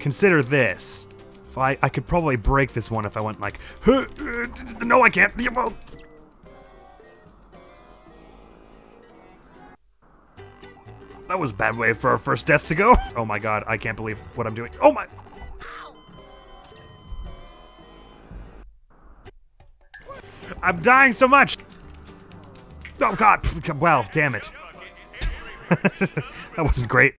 consider this. If I could probably break this one if I went like, no, I can't. That was a bad way for our first death to go. Oh my god, I can't believe what I'm doing. Oh my. I'm dying so much. Oh god, well, damn it. That wasn't great.